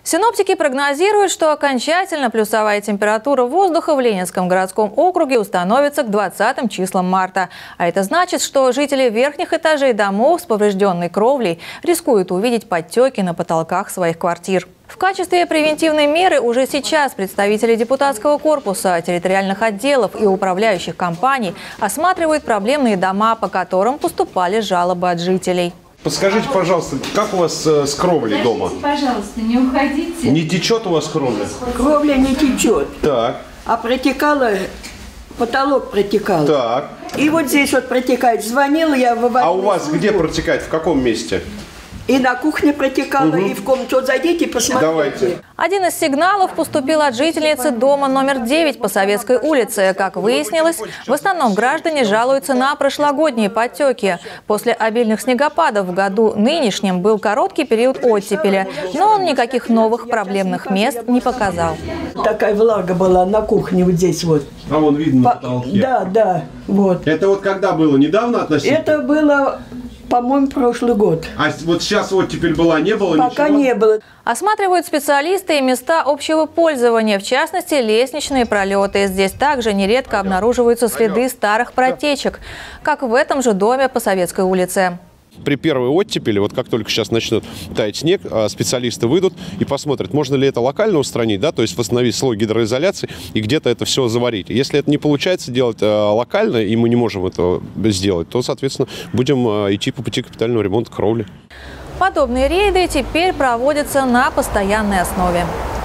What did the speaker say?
Синоптики прогнозируют, что окончательно плюсовая температура воздуха в Ленинском городском округе установится к 20 числам марта. А это значит, что жители верхних этажей домов с поврежденной кровлей рискуют увидеть подтеки на потолках своих квартир. В качестве превентивной меры уже сейчас представители депутатского корпуса, территориальных отделов и управляющих компаний осматривают проблемные дома, по которым поступали жалобы от жителей. Подскажите, пожалуйста, как у вас с кровлей дома? Пожалуйста, не уходите. Не течет у вас кровля? Кровля не течет. Так. А протекала, потолок протекал. Так. И вот здесь вот протекает. Звонила я в аварийную А у вас службу. где протекает? В каком месте? И на кухне протекала, и в комнату. Вот зайдите, посмотрите. Давайте. Один из сигналов поступил от жительницы дома номер 9 по Советской улице. Как выяснилось, в основном граждане жалуются на прошлогодние подтеки. После обильных снегопадов в году нынешнем был короткий период оттепели, но он никаких новых проблемных мест не показал. Такая влага была на кухне вот здесь вот. А вон видно на потолке. Да, вот. Это вот когда было? Недавно относительно? Это было, по-моему, прошлый год. А вот сейчас вот теперь была, не было Пока ничего? не было. Осматривают специалисты и места общего пользования, в частности, лестничные пролеты. Здесь также нередко обнаруживаются следы старых протечек, как в этом же доме по Советской улице. При первой оттепели, вот как только сейчас начнет таять снег, специалисты выйдут и посмотрят, можно ли это локально устранить, да, то есть восстановить слой гидроизоляции и где-то это все заварить. Если это не получается делать локально, и мы не можем это сделать, то, соответственно, будем идти по пути капитального ремонта кровли. Подобные рейды теперь проводятся на постоянной основе.